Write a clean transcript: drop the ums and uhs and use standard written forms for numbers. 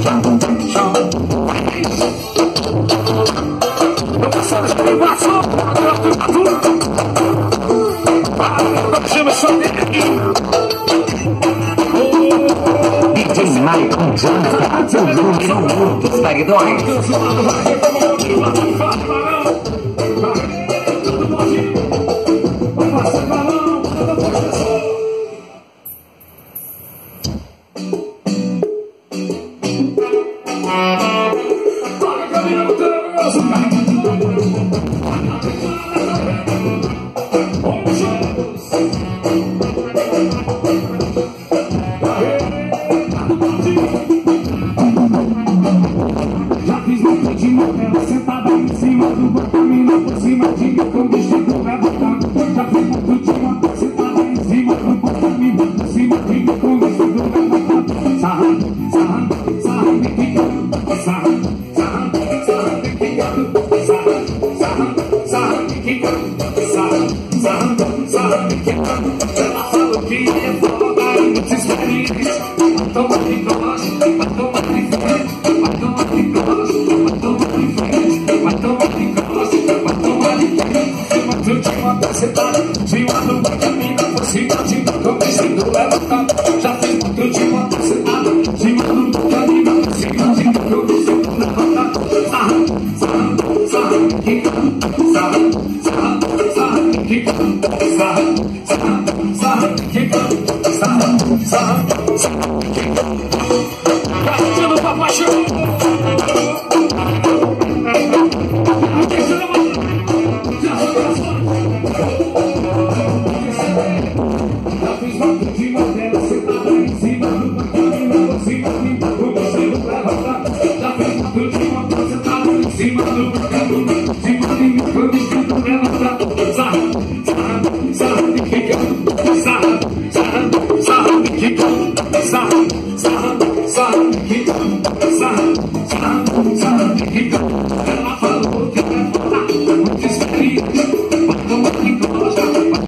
DJ Maicon Jonathan, o número 1 dos paredões. Já fiz muito de novela sentada em cima do Vulcanos, por cima de mim com vestido levantado. Já fiz muito de novela sentada em cima do Vulcanos, por cima de mim com vestido levantado. Sarrando, sarrando, sarrando, quicando, sarrando, sarrando, sarrando, quicando, sarrando, sarrando, sarrando, quicando, sarrando, sarrando, sarrando, quicando. Ela falou que é foda e muito experiente. Toma de gosto, toma de frente. Cima do caminho, por cima de mim, com vestido levantado. Já fiz muito de moto sentada. Cima do caminho, por cima de mim, com vestido levantado. Sarrando, sarrando, sarrando, quicando, sarrando, sarrando, sarrando, quicando, sarrando, sarrando, sarrando, quicando, sarrando, sarrando, sarrando, quicando. Vai, papai, show!